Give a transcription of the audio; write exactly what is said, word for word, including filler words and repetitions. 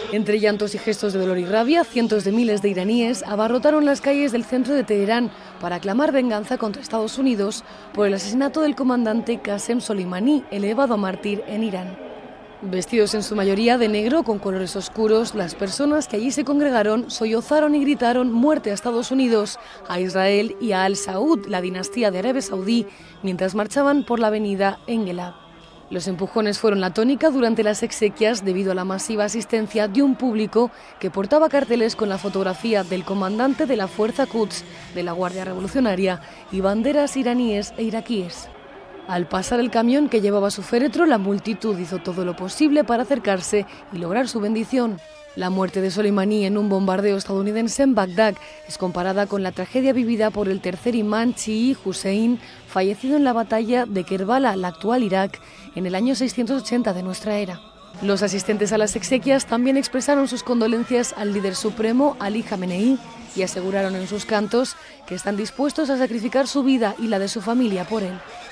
Entre llantos y gestos de dolor y rabia, cientos de miles de iraníes abarrotaron las calles del centro de Teherán para clamar venganza contra Estados Unidos por el asesinato del comandante Qasem Soleimani, elevado a mártir en Irán. Vestidos en su mayoría de negro con colores oscuros, las personas que allí se congregaron sollozaron y gritaron muerte a Estados Unidos, a Israel y a Al Saud, la dinastía de Arabia Saudí, mientras marchaban por la avenida Engelab. Los empujones fueron la tónica durante las exequias debido a la masiva asistencia de un público que portaba carteles con la fotografía del comandante de la Fuerza Quds de la Guardia Revolucionaria y banderas iraníes e iraquíes. Al pasar el camión que llevaba su féretro, la multitud hizo todo lo posible para acercarse y lograr su bendición. La muerte de Soleimani en un bombardeo estadounidense en Bagdad es comparada con la tragedia vivida por el tercer imán chií Hussein, fallecido en la batalla de Kerbala, la actual Irak, en el año seiscientos ochenta de nuestra era. Los asistentes a las exequias también expresaron sus condolencias al líder supremo Ali Khamenei y aseguraron en sus cantos que están dispuestos a sacrificar su vida y la de su familia por él.